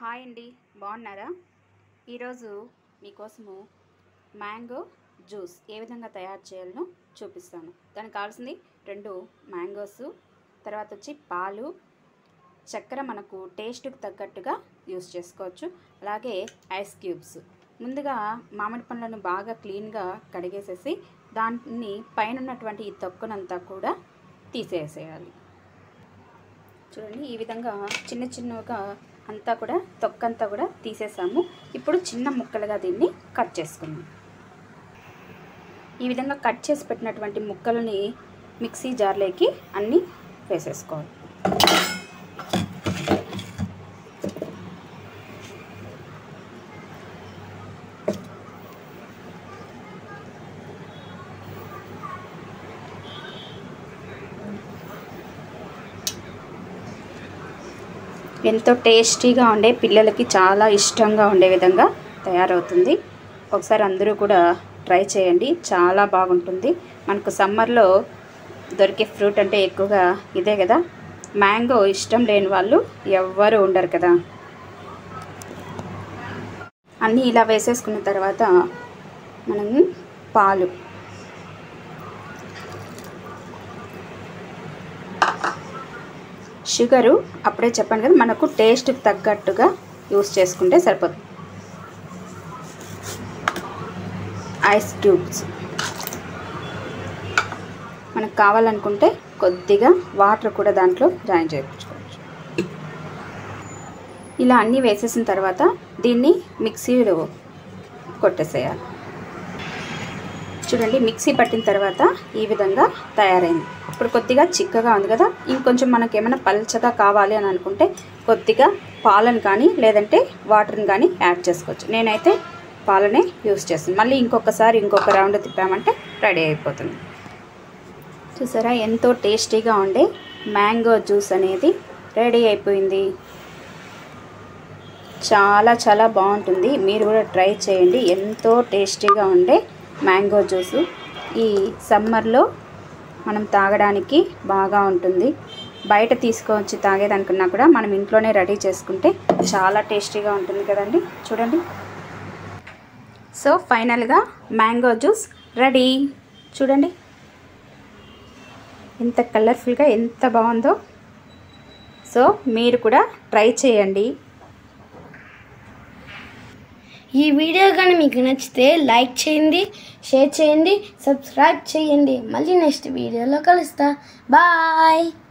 Hi అండి, బాగున్నారా? ఈరోజు మీకోసము మ్యాంగో జ్యూస్ ఏ విధంగా తయారు చేయాలనో చూపిస్తాను. దానికి కావాల్సింది 2 మ్యాంగోస్, తర్వాత వచ్చి పాలు, చక్కెర మనకు టేస్ట్కి తగ్గట్టుగా యూస్ చేసుకోవచ్చు, అలాగే ఐస్ క్యూబ్స్. ముందుగా మామిడి పండ్లను బాగా క్లీన్గా కడిగేసేసి దాన్ని పైన ఉన్నటువంటి ఈ తొక్కనంతా కూడా తీసేసేయాలి. చూడండి, ఈ విధంగా చిన్న చిన్నగా అంతా కూడా తొక్కంతా కూడా తీసేసాము. ఇప్పుడు చిన్న ముక్కలుగా దీన్ని కట్ చేసుకుందాం. ఈ విధంగా కట్ చేసి పెట్టినటువంటి ముక్కలని మిక్సీ జార్లోకి అన్నీ వేసేసుకోవాలి. ఎంతో టేస్టీగా ఉండే, పిల్లలకి చాలా ఇష్టంగా ఉండే విధంగా తయారవుతుంది. ఒకసారి అందరూ కూడా ట్రై చేయండి, చాలా బాగుంటుంది. మనకు సమ్మర్లో దొరికే ఫ్రూట్ అంటే ఎక్కువగా ఇదే కదా. మ్యాంగో ఇష్టం లేని వాళ్ళు ఎవ్వరూ ఉండరు కదా. అన్నీ ఇలా వేసేసుకున్న తర్వాత మనం పాలు, షుగరు అప్పుడే చెప్పాను కదా, మనకు టేస్ట్కి తగ్గట్టుగా యూస్ చేసుకుంటే సరిపోతుంది. ఐస్ క్యూబ్స్ మనకు కావాలనుకుంటే కొద్దిగా వాటర్ కూడా దాంట్లో జాయిన్ చేయించుకోవచ్చు. ఇలా అన్నీ వేసేసిన తర్వాత దీన్ని మిక్సీలో కొట్టేసేయాలి. చూడండి, మిక్సీ పట్టిన తర్వాత ఈ విధంగా తయారైంది. ఇప్పుడు కొద్దిగా చిక్కగా ఉంది కదా, ఇంకొంచెం మనకి ఏమైనా పల్చగా కావాలి అని అనుకుంటే కొద్దిగా పాలను కానీ లేదంటే వాటర్ని కానీ యాడ్ చేసుకోవచ్చు. నేనైతే పాలనే యూస్ చేస్తాను. మళ్ళీ ఇంకొక రౌండ్ తిప్పామంటే రెడీ అయిపోతుంది. చూసారా, ఎంతో టేస్టీగా ఉండే మ్యాంగో జ్యూస్ అనేది రెడీ అయిపోయింది. చాలా చాలా బాగుంటుంది, మీరు కూడా ట్రై చేయండి. ఎంతో టేస్టీగా ఉండే మ్యాంగో జ్యూసు ఈ సమ్మర్లో మనం తాగడానికి బాగా ఉంటుంది. బయట తీసుకొచ్చి తాగేదానికన్నా కూడా మనం ఇంట్లోనే రెడీ చేసుకుంటే చాలా టేస్టీగా ఉంటుంది కదండి. చూడండి, సో ఫైనల్గా మ్యాంగో జ్యూస్ రెడీ. చూడండి ఎంత కలర్ఫుల్గా, ఎంత బాగుందో. సో మీరు కూడా ట్రై చేయండి. ఈ వీడియో కానీ మీకు నచ్చితే లైక్ చేయండి, షేర్ చేయండి, సబ్స్క్రైబ్ చేయండి. మళ్ళీ నెక్స్ట్ వీడియోలో కలుస్తా. బాయ్.